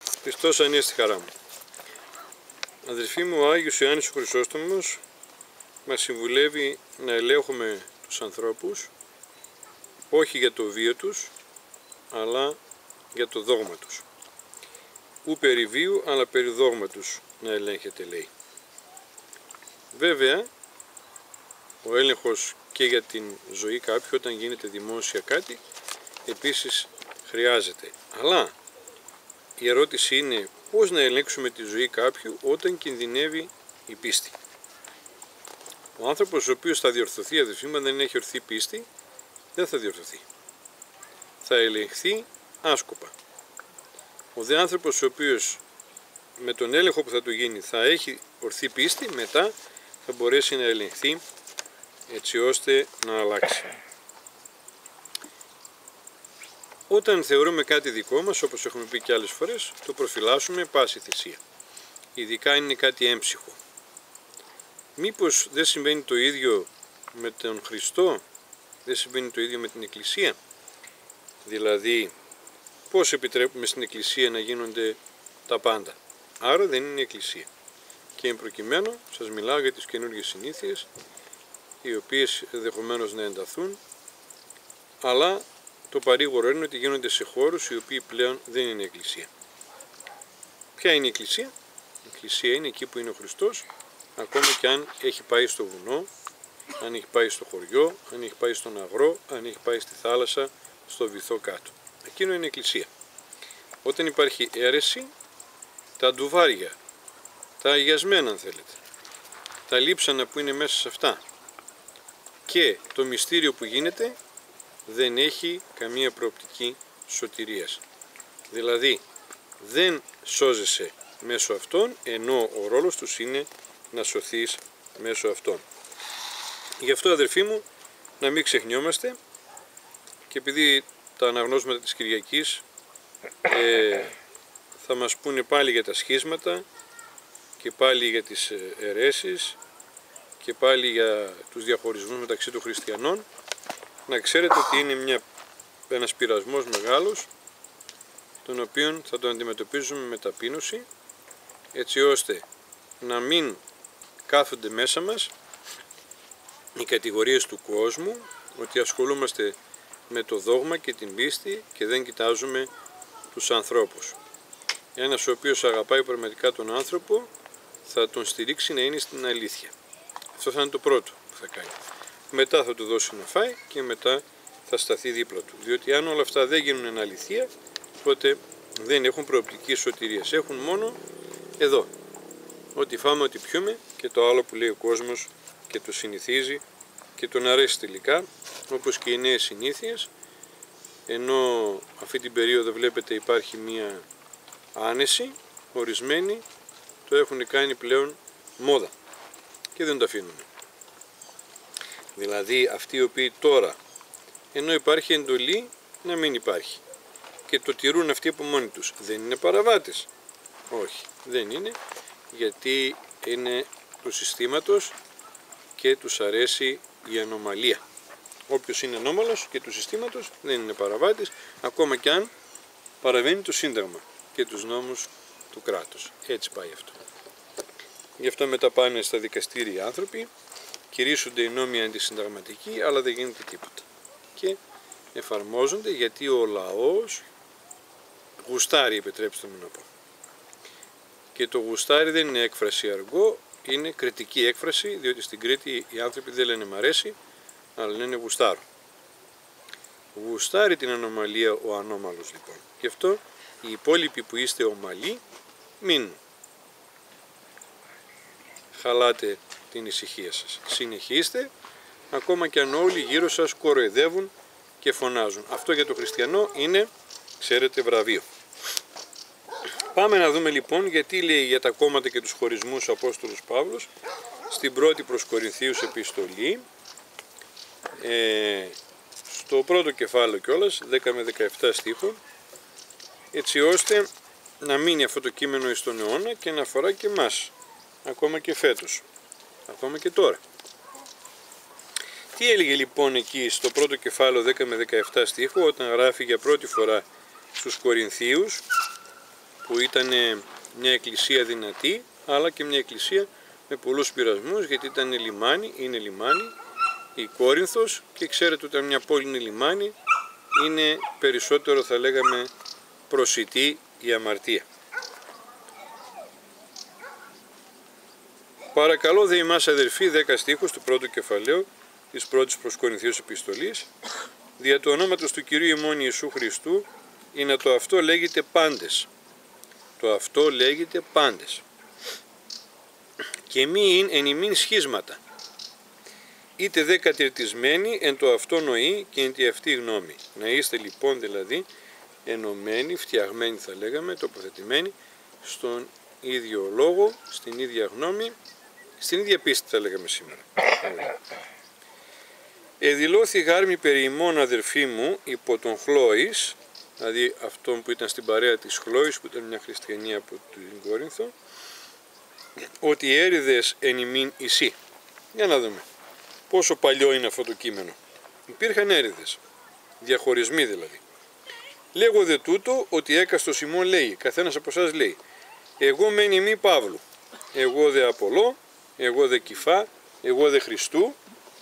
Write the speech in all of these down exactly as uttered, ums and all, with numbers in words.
Χριστός ανέστη χαρά μου. Αδελφοί μου, ο Άγιος Ιωάννης ο Χρυσόστομος μας συμβουλεύει να ελέγχουμε τους ανθρώπους όχι για το βίο τους, αλλά για το δόγμα τους. Ου περί βίου, αλλά περί δόγματος να ελέγχεται, λέει. Βέβαια, ο έλεγχος και για την ζωή κάποιου όταν γίνεται δημόσια κάτι, επίσης χρειάζεται. Αλλά η ερώτηση είναι πώς να ελέγξουμε τη ζωή κάποιου όταν κινδυνεύει η πίστη. Ο άνθρωπος ο οποίος θα διορθωθεί, αδελφοί μου, αν δεν έχει ορθή πίστη, δεν θα διορθωθεί. Θα ελεγχθεί άσκοπα. Ο δε άνθρωπος ο οποίος με τον έλεγχο που θα του γίνει θα έχει ορθή πίστη, μετά θα μπορέσει να ελεγχθεί έτσι ώστε να αλλάξει. Όταν θεωρούμε κάτι δικό μας, όπως έχουμε πει και άλλες φορές, το προφυλάσσουμε πάση θυσία. Ειδικά είναι κάτι έμψυχο. Μήπως δεν συμβαίνει το ίδιο με τον Χριστό, δεν συμβαίνει το ίδιο με την Εκκλησία? Δηλαδή, πώς επιτρέπουμε στην Εκκλησία να γίνονται τα πάντα? Άρα δεν είναι η Εκκλησία. Και εν προκειμένου σας μιλάω για τις καινούργιες συνήθειες, οι οποίες ενδεχομένως να ενταθούν, αλλά το παρήγορο είναι ότι γίνονται σε χώρους οι οποίοι πλέον δεν είναι η Εκκλησία. Ποια είναι η Εκκλησία? Η Εκκλησία είναι εκεί που είναι ο Χριστός, ακόμα και αν έχει πάει στο βουνό, αν έχει πάει στο χωριό, αν έχει πάει στον αγρό, αν έχει πάει στη θάλασσα, στο βυθό κάτω. Εκείνο είναι η Εκκλησία. Όταν υπάρχει αίρεση, τα ντουβάρια, τα αγιασμένα αν θέλετε, τα λείψανα που είναι μέσα σε αυτά και το μυστήριο που γίνεται, δεν έχει καμία προοπτική σωτηρίας. Δηλαδή δεν σώζεσαι μέσω αυτών, ενώ ο ρόλος τους είναι να σωθείς μέσω αυτών. Γι' αυτό, αδερφοί μου, να μην ξεχνιόμαστε, και επειδή τα αναγνώσματα της Κυριακής ε, θα μας πούνε πάλι για τα σχίσματα και πάλι για τις αιρέσεις και πάλι για τους διαχωρισμούς μεταξύ των χριστιανών, να ξέρετε ότι είναι μια, ένας πειρασμός μεγάλος, τον οποίο θα τον αντιμετωπίζουμε με ταπείνωση, έτσι ώστε να μην κάθονται μέσα μας οι κατηγορίες του κόσμου ότι ασχολούμαστε με το δόγμα και την πίστη και δεν κοιτάζουμε τους ανθρώπους. Ένας ο οποίος αγαπάει πραγματικά τον άνθρωπο θα τον στηρίξει να είναι στην αλήθεια. Αυτό θα είναι το πρώτο που θα κάνει. Μετά θα του δώσει να φάει και μετά θα σταθεί δίπλα του. Διότι αν όλα αυτά δεν γίνουν αλήθεια, τότε δεν έχουν προοπτική σωτηρίας. Έχουν μόνο εδώ. Ό,τι φάμε, ό,τι πιούμε και το άλλο που λέει ο κόσμος και το συνηθίζει και τον αρέσει τελικά, όπως και οι νέες συνήθειες, ενώ αυτή την περίοδο βλέπετε υπάρχει μία άνεση, ορισμένοι το έχουν κάνει πλέον μόδα και δεν το αφήνουν. Δηλαδή αυτοί οι οποίοι τώρα, ενώ υπάρχει εντολή να μην υπάρχει και το τηρούν αυτοί από μόνοι τους, δεν είναι παραβάτες? Όχι, δεν είναι, γιατί είναι του συστήματος και τους αρέσει η ανομαλία. Όποιος είναι ανώμαλος και του συστήματος δεν είναι παραβάτης, ακόμα και αν παραβαίνει το Σύνταγμα και τους νόμους του κράτους. Έτσι πάει αυτό. Γι' αυτό μετά πάνε στα δικαστήρια οι άνθρωποι, κηρύσσονται οι νόμοι αντισυνταγματικοί, αλλά δεν γίνεται τίποτα. Και εφαρμόζονται γιατί ο λαός γουστάρει, επιτρέψτε μου να πω. Και το γουστάρι δεν είναι έκφραση αργό, είναι κριτική έκφραση, διότι στην Κρήτη οι άνθρωποι δεν λένε μ' αρέσει, αλλά λένε γουστάρω. Γουστάρει την ανομαλία ο ανώμαλος λοιπόν. Γι' αυτό οι υπόλοιποι που είστε ομαλοί, μην χαλάτε την ησυχία σας. Συνεχίστε, ακόμα και αν όλοι γύρω σας κοροϊδεύουν και φωνάζουν. Αυτό για το χριστιανό είναι, ξέρετε, βραβείο. Πάμε να δούμε λοιπόν γιατί λέει για τα κόμματα και τους χωρισμούς ο Απόστολος Παύλος στην πρώτη προς Κορινθίους επιστολή, ε, στο πρώτο κεφάλαιο κιόλας, δέκα με δεκαεπτά στίχο, έτσι ώστε να μείνει αυτό το κείμενο εις τον αιώνα και να αφορά και εμάς, ακόμα και φέτος, ακόμα και τώρα. Τι έλεγε λοιπόν εκεί στο πρώτο κεφάλαιο δέκα με δεκαεπτά στίχο, όταν γράφει για πρώτη φορά στους Κορινθίους που ήταν μια εκκλησία δυνατή, αλλά και μια εκκλησία με πολλούς πειρασμούς, γιατί ήταν λιμάνι, είναι λιμάνι, η Κόρινθος, και ξέρετε ότι όταν μια πόλη είναι λιμάνι, είναι περισσότερο, θα λέγαμε, προσιτή η αμαρτία. Παρακαλώ δε ημάς αδερφοί, δέκα στίχους του πρώτου κεφαλαίου της πρώτης προς Κορινθίους επιστολής, δια του ονόματος του Κυρίου ημών Ιησού Χριστού, είναι το αυτό λέγεται πάντες. Το αυτό λέγεται πάντες. Και μη ειν εν ημίν σχίσματα, είτε δε κατηρτισμένοι εν το αυτό νοεί και εν τη αυτή γνώμη. Να είστε λοιπόν δηλαδή ενωμένοι, φτιαγμένοι θα λέγαμε, τοποθετημένοι στον ίδιο λόγο, στην ίδια γνώμη, στην ίδια πίστη θα λέγαμε σήμερα. Εδηλώθη γάρμη περί ημών αδερφοί μου υπό τον Χλώης, δηλαδή αυτόν που ήταν στην παρέα της Χλώης, που ήταν μια χριστιανή από την Κόρινθο, ότι έριδες εν ημίν εισί. Για να δούμε πόσο παλιό είναι αυτό το κείμενο. Υπήρχαν έριδες, διαχωρισμοί δηλαδή. Λέγω δε τούτο ότι έκαστος ημών λέει, καθένας από εσάς λέει, εγώ μεν ημί Παύλου, εγώ δε Απολώ, εγώ δε Κηφά, εγώ δε Χριστού,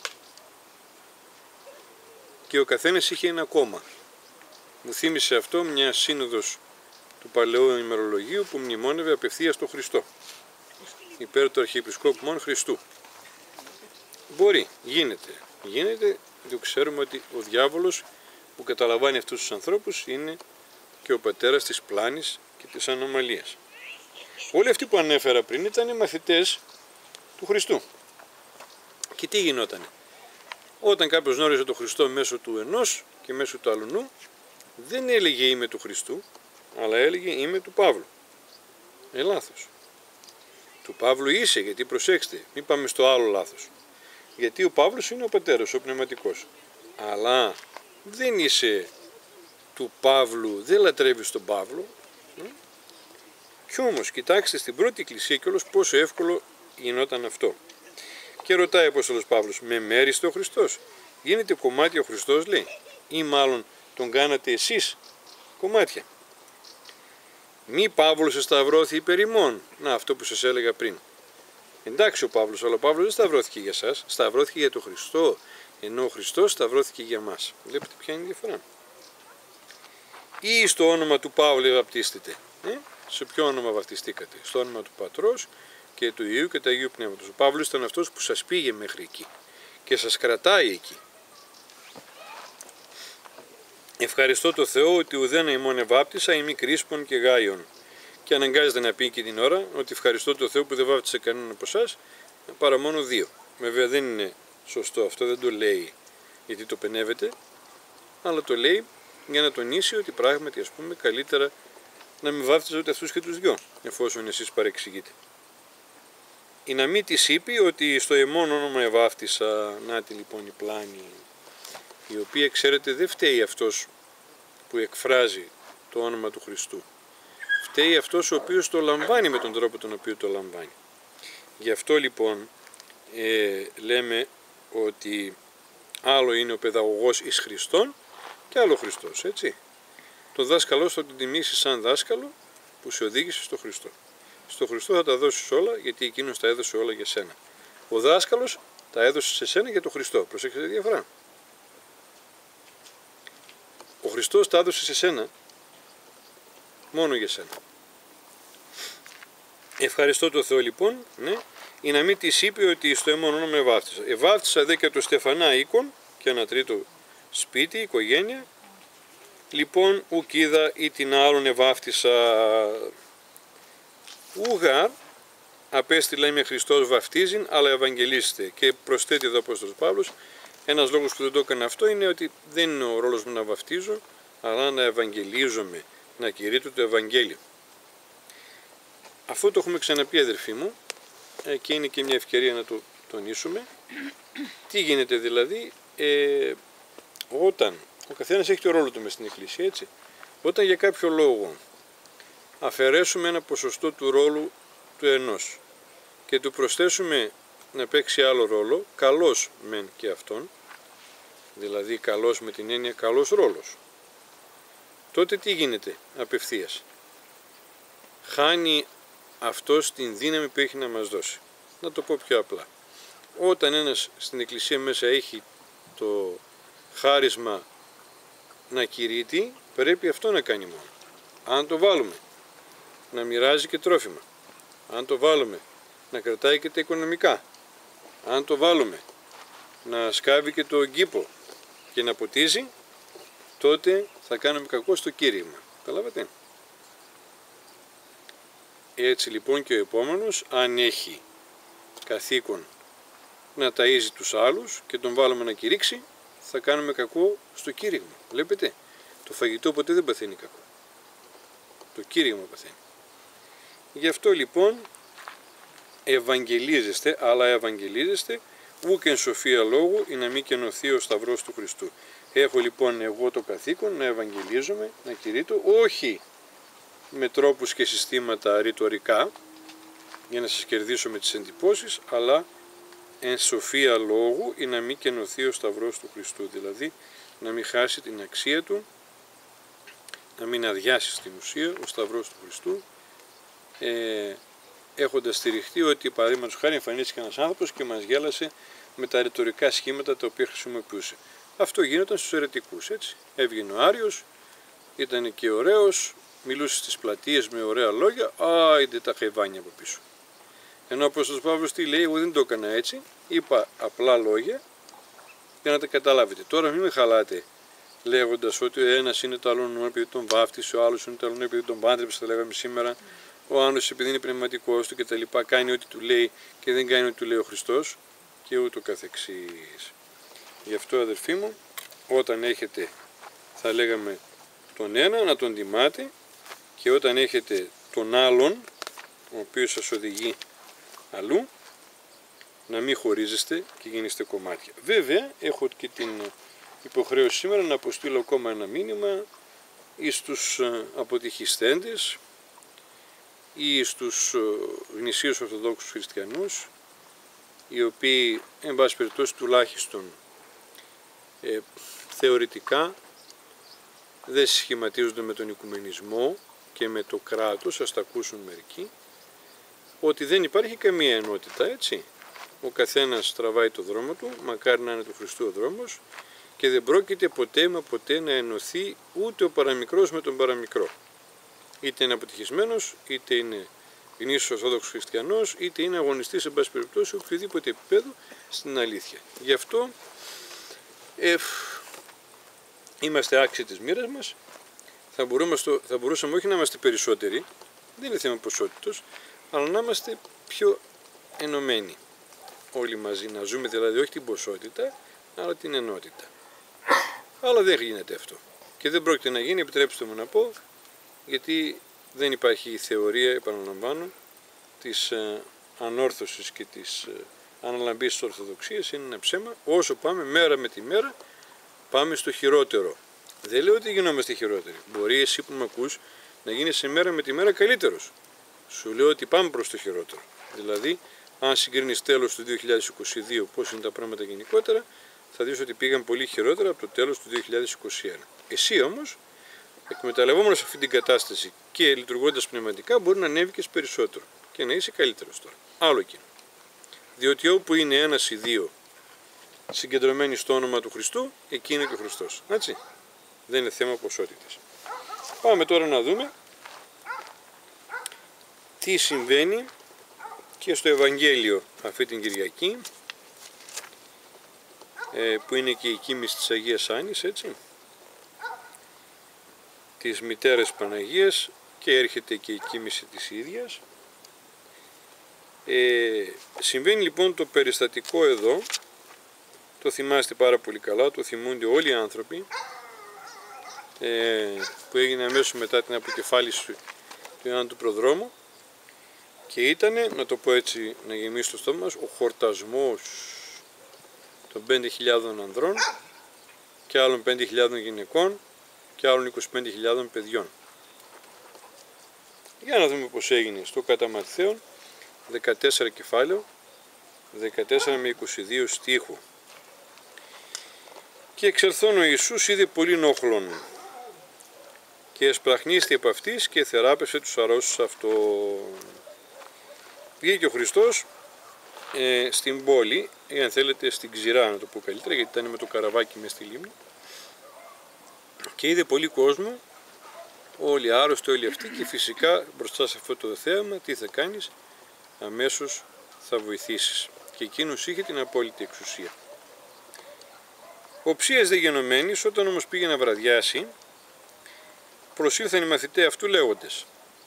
και ο καθένας είχε ένα κόμμα. Μου θύμισε αυτό μια σύνοδος του Παλαιού ημερολογίου που μνημόνευε απευθείας τον Χριστό, υπέρ του Αρχιεπισκόπου μόνο Χριστού. Μπορεί, γίνεται, γίνεται, διότι ξέρουμε ότι ο διάβολος που καταλαμβάνει αυτούς τους ανθρώπους είναι και ο πατέρας της πλάνης και της ανομαλίας. Όλοι αυτοί που ανέφερα πριν ήταν μαθητές του Χριστού. Και τι γινότανε? Όταν κάποιος γνώριζε τον Χριστό μέσω του ενός και μέσω του αλλουνού, δεν έλεγε είμαι του Χριστού, αλλά έλεγε είμαι του Παύλου. Ε, λάθος. Του Παύλου είσαι, γιατί προσέξτε, μην πάμε στο άλλο λάθος. Γιατί ο Παύλος είναι ο πατέρας, ο πνευματικός. Αλλά δεν είσαι του Παύλου, δεν λατρεύεις τον Παύλο. Κι όμως, κοιτάξτε στην πρώτη εκκλησία κιόλας πόσο εύκολο γινόταν αυτό. Και ρωτάει ο Απόστολος Παύλος, με μέριστε ο Χριστός? Γίνεται κομμάτι ο Χριστός, λέει, ή μάλλον τον κάνατε εσείς κομμάτια. Μη Παύλος εσταυρώθη υπέρ ημών. Να, αυτό που σας έλεγα πριν. Εντάξει ο Παύλος, αλλά ο Παύλος δεν σταυρώθηκε για σας, σταυρώθηκε για τον Χριστό, ενώ ο Χριστός σταυρώθηκε για μας. Βλέπετε ποια είναι η διαφορά. Ή στο όνομα του Παύλου βαπτίστητε. Ε? Σε ποιο όνομα βαπτιστήκατε? Στο όνομα του Πατρός και του Υιού και του Αγίου Πνεύματος. Ο Παύλος ήταν αυτός που σας πήγε μέχρι εκεί και σας κρατάει εκεί. Ευχαριστώ το Θεό ότι ουδένα ημών εβάπτισα ημί Κρίσπον και Γάιον. Και αναγκάζεται να πει και την ώρα ότι ευχαριστώ το Θεό που δεν βάπτισε κανέναν από εσάς, παρά μόνο δύο. Βέβαια δεν είναι σωστό αυτό, δεν το λέει γιατί το πενεύεται, αλλά το λέει για να τονίσει ότι πράγματι, ας πούμε, καλύτερα να μην βάφτιζε ούτε αυτούς και τους δυο, εφόσον εσείς παρεξηγείτε. Η να μην της είπε ότι στο εμόν όνομα εβάφτισα, νάτι λοιπόν η πλάνη, η οποία ξέρετε δεν φταίει αυτός που εκφράζει το όνομα του Χριστού. Φταίει αυτός ο οποίος το λαμβάνει με τον τρόπο τον οποίο το λαμβάνει. Γι' αυτό λοιπόν ε, λέμε ότι άλλο είναι ο παιδαγωγός εις Χριστόν και άλλο Χριστός, έτσι. Το δάσκαλό θα τον τιμήσει σαν δάσκαλο που σε οδήγησε στο Χριστό. Στο Χριστό θα τα δώσεις όλα γιατί εκείνος τα έδωσε όλα για σένα. Ο δάσκαλος τα έδωσε σε σένα για τον Χριστό. Προσέξτε τη διαφορά. Ο Χριστός τα έδωσε σε σένα μόνο για σένα. Ευχαριστώ το Θεό λοιπόν, ναι, ή να μην της είπε ότι στο εμόν όνομα εβάφτισα. Εβάφτισα δε και το Στεφανά οίκον και ένα τρίτο σπίτι, οικογένεια. Λοιπόν, ουκ είδα ή την άλλον εβάφτισα. Ουγαρ απέστειλα είμαι Χριστός βαφτίζειν, αλλά ευαγγελίστε. Και προσθέτει εδώ ο Απόστολος Παύλος, ένας λόγος που δεν το έκανα αυτό είναι ότι δεν είναι ο ρόλος μου να βαφτίζω, αλλά να ευαγγελίζομαι, να κηρύττω το Ευαγγέλιο. Αυτό το έχουμε ξαναπεί αδερφοί μου και είναι και μια ευκαιρία να το τονίσουμε. Τι γίνεται δηλαδή ε, όταν ο καθένας έχει το ρόλο του μες στην Εκκλησία, έτσι. Όταν για κάποιο λόγο αφαιρέσουμε ένα ποσοστό του ρόλου του ενός και του προσθέσουμε να παίξει άλλο ρόλο, καλός μεν και αυτόν, δηλαδή καλός με την έννοια καλός ρόλος, τότε τι γίνεται απευθείας? χάνει αυτός την δύναμη που έχει να μας δώσει. Να το πω πιο απλά. Όταν ένας στην εκκλησία μέσα έχει το χάρισμα να κηρύττει, πρέπει αυτό να κάνει μόνο. Αν το βάλουμε να μοιράζει και τρόφιμα, αν το βάλουμε να κρατάει και τα οικονομικά, αν το βάλουμε να σκάβει και το κήπο και να ποτίζει, τότε θα κάνουμε κακό στο κήρυγμα. Καταλάβατε? Έτσι λοιπόν και ο επόμενος, αν έχει καθήκον να ταΐζει τους άλλους και τον βάλουμε να κηρύξει, θα κάνουμε κακό στο κήρυγμα. Βλέπετε, το φαγητό ποτέ δεν παθαίνει κακό. Το κήρυγμα παθαίνει. Γι' αυτό λοιπόν ευαγγελίζεστε, αλλά ευαγγελίζεστε ούκ εν σοφία λόγου ή να μην κενωθεί ο σταυρός του Χριστού. Έχω λοιπόν εγώ το καθήκον να ευαγγελίζομαι, να κηρύττω, όχι με τρόπους και συστήματα ρητορικά για να σας κερδίσω με τις εντυπώσεις, αλλά εν σοφία λόγου ή να μην κενωθεί ο σταυρός του Χριστού, δηλαδή να μην χάσει την αξία του, να μην αδειάσει στην ουσία ο σταυρός του Χριστού, ε, έχοντας στηριχτεί ότι παραδείγματος χάρη εμφανίστηκε ένας άνθρωπος και μας γέλασε με τα ρητορικά σχήματα τα οποία χρησιμοποιούσε. Αυτό γίνονταν στους αιρετικούς, έτσι. Έβγαινε ο Άριος, ήταν και ωραίος, μιλούσε στις πλατείες με ωραία λόγια, α, είδε τα χαϊβάνια από πίσω. Ενώ ο Απόστολος Παύλος τι λέει, εγώ δεν το έκανα έτσι, είπα απλά λόγια για να τα καταλάβετε. Τώρα μην με χαλάτε λέγοντας ότι ο ένας είναι το άλλο νου επειδή τον βάφτισε, ο άλλος είναι το άλλο νου επειδή τον πάντρεψε, θα λέγαμε σήμερα, ο άλλος επειδή είναι πνευματικός του κτλ. Κάνει ό,τι του λέει και δεν κάνει ό,τι του λέει ο Χριστός και ούτω καθεξής. Γι' αυτό αδερφοί μου, όταν έχετε, θα λέγαμε, τον ένα να τον τιμάτε και όταν έχετε τον άλλον, ο οποίος σας οδηγεί αλλού, να μην χωρίζεστε και γίνεστε κομμάτια. Βέβαια, έχω και την υποχρέωση σήμερα να αποστείλω ακόμα ένα μήνυμα ή στους αποτυχιστέντες ή στους γνησίους Ορθοδόξους Χριστιανούς, οι οποίοι, εν πάση περιπτώσει, τουλάχιστον ε, θεωρητικά δεν συσχηματίζονται με τον οικουμενισμό και με το κράτος, ας τα ακούσουν μερικοί, ότι δεν υπάρχει καμία ενότητα, έτσι. Ο καθένας τραβάει το δρόμο του, μακάρι να είναι του Χριστού ο δρόμος, και δεν πρόκειται ποτέ μα ποτέ να ενωθεί ούτε ο παραμικρός με τον παραμικρό. Είτε είναι αποτυχισμένος, είτε είναι γνήσιος Ορθόδοξος Χριστιανός, είτε είναι αγωνιστής, εν πάση περιπτώσει, οποιοδήποτε επίπεδο στην αλήθεια. Γι' αυτό ε, είμαστε άξιοι της μοίρας μας, θα, θα μπορούσαμε όχι να είμαστε περισσότεροι, δεν είναι θέμα ποσότητος, αλλά να είμαστε πιο ενωμένοι όλοι μαζί, να ζούμε δηλαδή όχι την ποσότητα, αλλά την ενότητα. Αλλά δεν γίνεται αυτό. Και δεν πρόκειται να γίνει, επιτρέψτε μου να πω, γιατί δεν υπάρχει η θεωρία, επαναλαμβάνω, της ε, ανόρθωσης και της ε, αναλαμπής της Ορθοδοξίας, είναι ένα ψέμα. Όσο πάμε μέρα με τη μέρα, πάμε στο χειρότερο. Δεν λέω ότι γινόμαστε χειρότεροι. Μπορεί εσύ που με ακούς να γίνεις μέρα με τη μέρα καλύτερος. Σου λέω ότι πάμε προς το χειρότερο. Δηλαδή, αν συγκρίνεις τέλος του δύο χιλιάδες είκοσι δύο πώς είναι τα πράγματα γενικότερα, θα δεις ότι πήγαν πολύ χειρότερα από το τέλος του δύο χιλιάδες είκοσι ένα. Εσύ όμως, εκμεταλλευόμενος αυτή την κατάσταση και λειτουργώντας πνευματικά, μπορεί να ανέβηκες περισσότερο και να είσαι καλύτερος τώρα. Άλλο εκείνο. Διότι όπου είναι ένας ή δύο συγκεντρωμένοι στο όνομα του Χριστού, εκεί είναι και ο Χριστός. Έτσι. Δεν είναι θέμα ποσότητας. Πάμε τώρα να δούμε τι συμβαίνει και στο Ευαγγέλιο αυτή την Κυριακή, που είναι και η κοίμηση της Αγίας Άννης, έτσι, της μητέρας Παναγίας, και έρχεται και η κοίμηση της ίδιας. Ε, συμβαίνει λοιπόν το περιστατικό εδώ, το θυμάστε πάρα πολύ καλά, το θυμούνται όλοι οι άνθρωποι, ε, που έγινε αμέσως μετά την αποκεφάλιση του Ιωάννου του Προδρόμου, και ήταν, να το πω έτσι να γεμίσει το στόμα μας, ο χορτασμός των πέντε χιλιάδων ανδρών και άλλων πέντε χιλιάδων γυναικών και άλλων είκοσι πέντε χιλιάδων παιδιών. Για να δούμε πώς έγινε στο κατά Ματθαίον, δεκατέσσερα κεφάλαιο, δεκατέσσερα με είκοσι δύο στίχου. Και εξελθών ο Ιησούς είδε πολύ όχλον και εσπραχνίστη επ' αυτής και θεράπευσε τους αρρώστους αυτών. Βγήκε ο Χριστός ε, στην πόλη, ή αν θέλετε στην ξηρά να το πω καλύτερα, γιατί ήταν με το καραβάκι μες στη λίμνη, και είδε πολύ κόσμο, όλοι άρρωστοι, όλοι αυτοί, και φυσικά μπροστά σε αυτό το θέαμα τι θα κάνεις? Αμέσως θα βοηθήσεις. Και εκείνος είχε την απόλυτη εξουσία. Ο Ψίας δε γενομένης, όταν όμως πήγε να βραδιάσει, προσήλθαν οι μαθητές αυτού λέγοντες: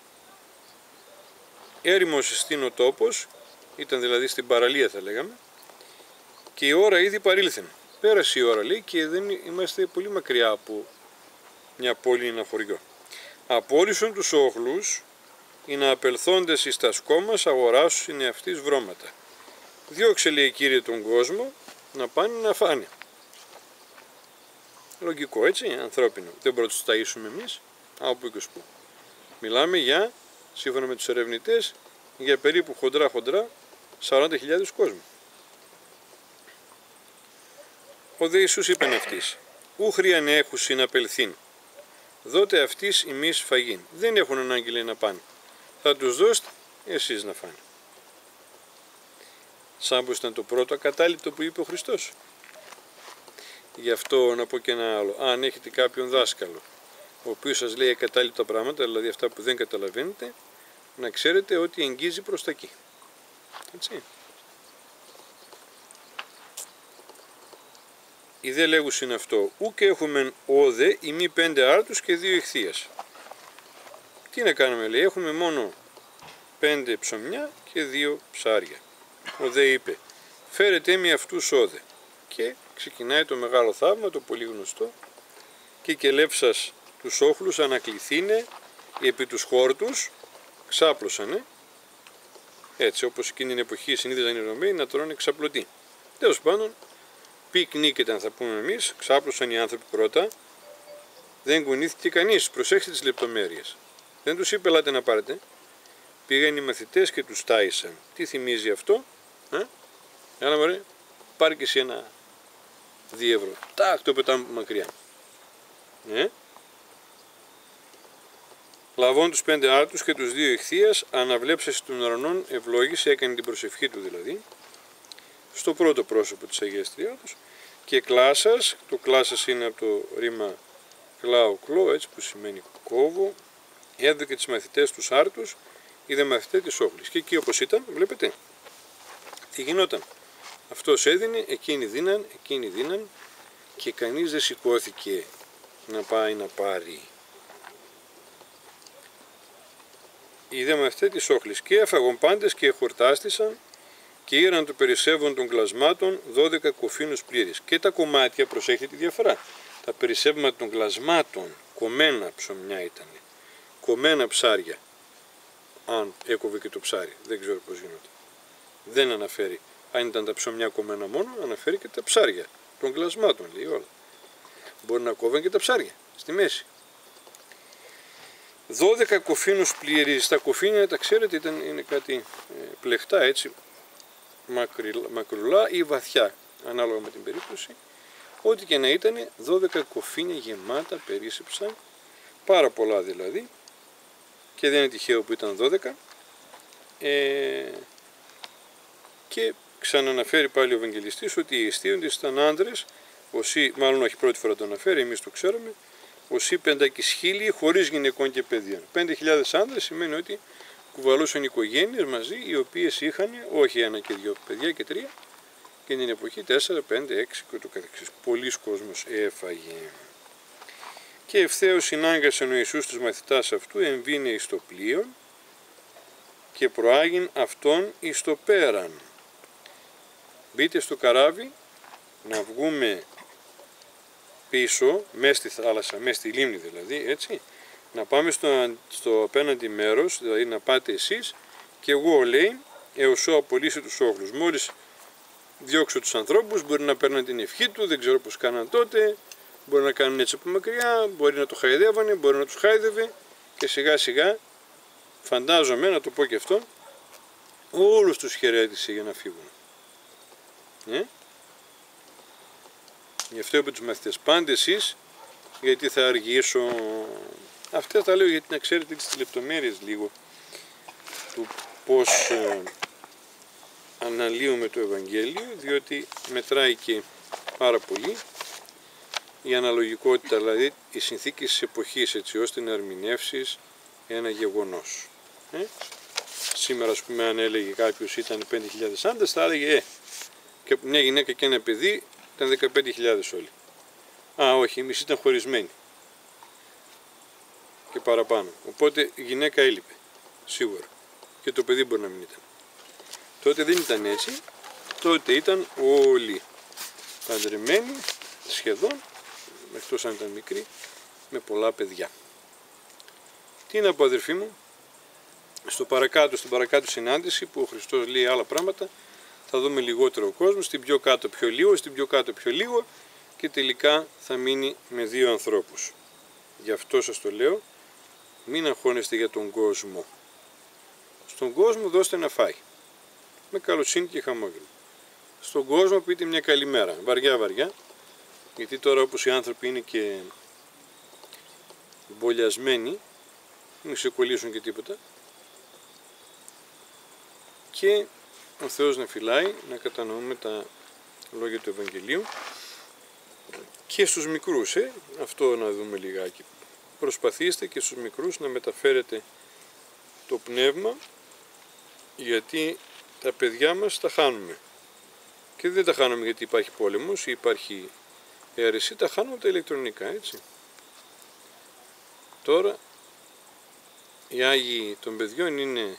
έρημος εστίν ο τόπος, ήταν δηλαδή στην παραλία θα λέγαμε, και η ώρα ήδη παρήλθεν. Πέρασε η ώρα, λέει, και δεν είμαστε πολύ μακριά από μια πόλη ή ένα χωριό. Απόλυσον τους όχλους, ή να απελθόντες εις τα σκόμας αγοράσουν είναι αυτής βρώματα. Διώξε, λέει, Κύριε, τον κόσμο να πάνε να φάνε. Λογικό, έτσι, ανθρώπινο. Δεν πρώτος τους ταΐσουμε εμείς, από πού και ως πού. Μιλάμε για, σύμφωνα με τους ερευνητές, για περίπου χοντρά χοντρά σαράντα χιλιάδες κόσμο. Ο δε Ιησούς είπεν αυτής: ου χρειαν έχουσιν απελθήν, δότε αυτής ημείς φαγήν. Δεν έχουν ανάγκη, λέει, να πάνε. Θα τους δώσετε εσείς να φάνε. Σαν πως ήταν το πρώτο ακατάληπτο που είπε ο Χριστός. Γι' αυτό να πω και ένα άλλο. Αν έχετε κάποιον δάσκαλο, ο οποίος σας λέει ακατάληπτα πράγματα, δηλαδή αυτά που δεν καταλαβαίνετε, να ξέρετε ότι εγγίζει προς τα εκεί. Έτσι. Οι δε λέγους είναι αυτό: ου και έχουμε όδε ή μη πέντε άρτους και δύο ηχθείας. Τι να κάνουμε, λέει, έχουμε μόνο πέντε ψωμιά και δύο ψάρια. Ο δε είπε: φέρετε μη αυτούς όδε. Και ξεκινάει το μεγάλο θαύμα, το πολύ γνωστό: και κελέψας τους όχλους ανακληθήνε επί τους χόρτους, ξάπλωσανε. Έτσι, όπως εκείνη την εποχή συνήθιζαν οι Ρωμαίοι να τρώνε ξαπλωτή. Τέλος πάντων, πικνίκεται, αν θα πούμε εμείς, ξάπλωσαν οι άνθρωποι πρώτα, δεν κουνήθηκε κανείς. Προσέξτε τις λεπτομέρειες. Δεν τους είπε ελάτε να πάρετε. Πήγαν οι μαθητές και τους τάισαν. Τι θυμίζει αυτό? Ε? Έλα μωρέ, πάρε και εσύ ένα δύο ευρώ. Τάκ, το πετάμε μακριά. Ε? Λαβών τους πέντε άρτους και τους δύο ηχθείας, αναβλέψαση των ουρανών ευλόγησε, έκανε την προσευχή του δηλαδή, στο πρώτο πρόσωπο της Αγίας Τριάδος, και κλάσας, το κλάσας είναι από το ρήμα κλάω κλώ, έτσι, που σημαίνει κόβω, έδωκε τις μαθητές τους άρτους, είδε μαθητές της όχλης. Και εκεί όπως ήταν, βλέπετε, τι γινόταν. Αυτός έδινε, εκείνοι δίναν, εκείνοι δίναν, και κανείς δεν σηκώθηκε να πάει να πάρει. Είδε μαθητές της όχλης, και έφαγον πάντες και χορτάστησαν, και ήραν το περισσεύον των κλασμάτων δώδεκα κοφίνους πλήρης. Και τα κομμάτια, προσέχετε τη διαφορά. Τα περισσεύματα των κλασμάτων, κομμένα ψωμιά ήταν, κομμένα ψάρια. Αν έκοβε και το ψάρι, δεν ξέρω πώς γινόταν. Δεν αναφέρει αν ήταν τα ψωμιά κομμένα μόνο, αναφέρει και τα ψάρια των κλασμάτων, λέει όλα. Μπορεί να κόβουν και τα ψάρια στη μέση. δώδεκα κοφίνους πλήρης. Τα κοφίνια, τα ξέρετε, ήταν, είναι κάτι ε, πλεχτά, έτσι, μακρουλά ή βαθιά, ανάλογα με την περίπτωση. Ό,τι και να ήταν, δώδεκα κοφίνια γεμάτα περίσσεψαν, πάρα πολλά δηλαδή, και δεν είναι τυχαίο που ήταν δώδεκα. Ε, και ξαναναφέρει πάλι ο Ευαγγελιστής ότι οι εστίοντες ήταν άντρες, όσοι, μάλλον όχι πρώτη φορά το αναφέρει, εμείς το ξέρουμε, όσοι πεντακισχίλιοι χωρίς γυναικών και παιδιών. Πέντε χιλιάδες άντρες σημαίνει ότι κουβαλούσαν οικογένειες μαζί, οι οποίες είχαν όχι ένα και δύο παιδιά και τρία, και την εποχή τέσσερα, πέντε, έξι και ούτω καθεξής. Πολλής κόσμος έφαγε. Και ευθέως συνάγκασε ο Ιησούς τους μαθητάς αυτού, εμβήνε εις το πλοίον και προάγειν αυτόν εις το πέραν. Μπείτε στο καράβι, να βγούμε πίσω, μέσα στη θάλασσα, μέσα στη λίμνη δηλαδή, έτσι, να πάμε στο, στο απέναντι μέρος, δηλαδή να πάτε εσείς και εγώ, λέει, έως απολύσει τους όχλους. Μόλις διώξω τους ανθρώπους, μπορεί να παίρνουν την ευχή του, δεν ξέρω πώς κάναν τότε, μπορεί να κάνουν έτσι από μακριά, μπορεί να το χαϊδεύανε, μπορεί να τους χάιδευε, και σιγά σιγά, φαντάζομαι, να το πω και αυτό, όλους τους χαιρέτησε για να φύγουν. Ε? Γι' αυτό είπε τους μαθητές, πάντε εσείς, γιατί θα αργήσω. Αυτά τα λέω γιατί να ξέρετε τις λεπτομέρειες λίγο του πώς ε, αναλύουμε το Ευαγγέλιο, διότι μετράει και πάρα πολύ η αναλογικότητα, δηλαδή οι συνθήκες της εποχής, έτσι ώστε να ερμηνεύσεις ένα γεγονός. Ε? Σήμερα, ας πούμε, αν έλεγε κάποιος ήταν πέντε χιλιάδες άντρες, θα έλεγε ε, και μια γυναίκα και ένα παιδί ήταν δεκαπέντε χιλιάδες όλοι. Α, όχι, εμείς ήταν χωρισμένοι και παραπάνω. Οπότε η γυναίκα έλειπε, σίγουρα. Και το παιδί μπορεί να μην ήταν. Τότε δεν ήταν έτσι. Τότε ήταν όλοι παντρεμένοι, σχεδόν, εκτός αν ήταν μικροί, με πολλά παιδιά. Τι να πω, αδερφοί μου, στο παρακάτω, στην παρακάτω συνάντηση που ο Χριστός λέει άλλα πράγματα, θα δούμε λιγότερο κόσμο, στην πιο κάτω πιο λίγο, στην πιο κάτω πιο λίγο και τελικά θα μείνει με δύο ανθρώπους. Γι' αυτό σας το λέω, μην αγχώνεστε για τον κόσμο. Στον κόσμο δώστε να φάει, με καλοσύνη και χαμόγελο. Στον κόσμο πείτε μια καλημέρα, βαριά βαριά, γιατί τώρα όπως οι άνθρωποι είναι και μπολιασμένοι, μην ξεκολλήσουν και τίποτα, και ο Θεός να φυλάει, να κατανοούμε τα λόγια του Ευαγγελίου και στους μικρούς, ε, αυτό να δούμε λιγάκι. Προσπαθήστε και στους μικρούς να μεταφέρετε το πνεύμα, γιατί τα παιδιά μας τα χάνουμε. Και δεν τα χάνουμε γιατί υπάρχει πόλεμος ή υπάρχει αίρεση, τα χάνουμε τα ηλεκτρονικά, έτσι. Τώρα οι Άγιοι των παιδιών είναι,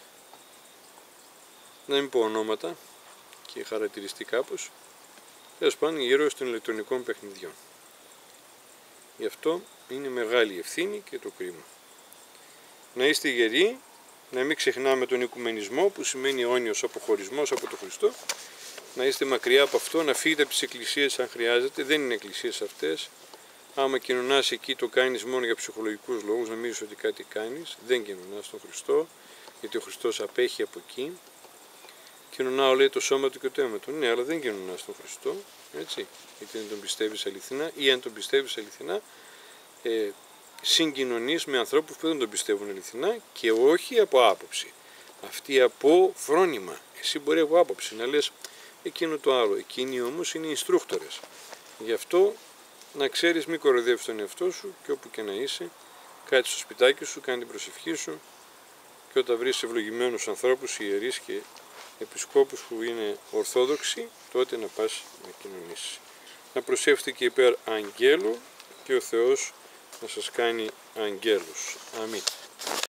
να μην πω ονόματα και χαρακτηριστεί κάπως, τέλος πάντων οι ήρωες των ηλεκτρονικών παιχνιδιών. Γι' αυτό είναι μεγάλη ευθύνη και το κρίμα. Να είστε γεροί, να μην ξεχνάμε τον οικουμενισμό που σημαίνει αιώνιος αποχωρισμός από τον Χριστό, να είστε μακριά από αυτό, να φύγετε από τις εκκλησίες αν χρειάζεται, δεν είναι εκκλησίες αυτές. Άμα κοινωνάς εκεί το κάνεις μόνο για ψυχολογικούς λόγους, να νομίζεις ότι κάτι κάνεις, δεν κοινωνάς τον Χριστό, γιατί ο Χριστός απέχει από εκεί. Κοινωνάω, λέει, το σώμα του και το αίμα του. Ναι, αλλά δεν κοινωνάς τον Χριστό, έτσι, γιατί δεν τον πιστεύεις αληθινά, ή αν τον πιστεύεις αληθινά, ε, συγκοινωνείς με ανθρώπους που δεν τον πιστεύουν αληθινά και όχι από άποψη. Αυτοί από φρόνημα. Εσύ μπορεί από άποψη να λες εκείνο το άλλο. Εκείνοι όμως είναι instructors. Γι' αυτό να ξέρεις μη κοροϊδεύεις τον εαυτό σου και όπου και να είσαι, κάτσε στο σπιτάκι σου, κάνει την προσευχή σου και όταν βρεις ευλογημένους ανθρώπους, ιερείς και επισκόπους που είναι ορθόδοξοι, τότε να πας να κοινωνήσεις. Να προσεύχετε και υπέρ αγγέλου και ο Θεός να σας κάνει αγγέλους. Αμήν.